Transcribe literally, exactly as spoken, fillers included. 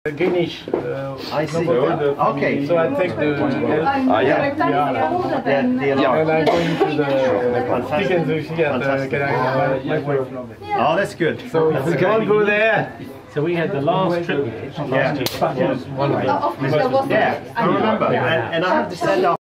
Greenish. Uh, I see. Okay. So I take the. Uh, yeah. Yeah. Yeah. Yeah. And I go into the chicken sushi at the microwave. Oh, that's good. So if you can't go there. So we had the last trip. Yeah. Last year. One of the. Yeah, I remember. And, and I have to send off.